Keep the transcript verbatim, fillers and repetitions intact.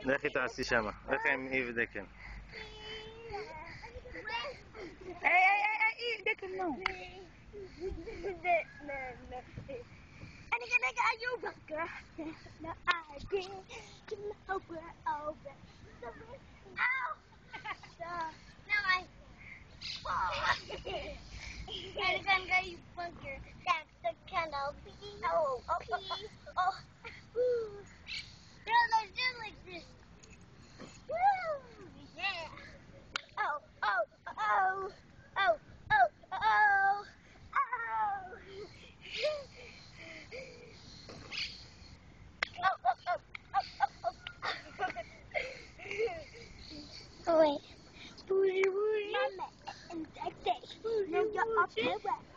לכי תעשי שמה. לכי עם אי ודקן. היי היי היי היי דקן נו. אני gonna get you burger. No idea. Over, over. Ow! No, I. I'm gonna get you burger. That's the canopy. Oh, oh, oh, oh. No, let's do it like this. Woo! Yeah. Oh, oh, oh, oh, oh, oh, oh. Oh wait. Booty booty. Mama, and that's it. Now you're up my way.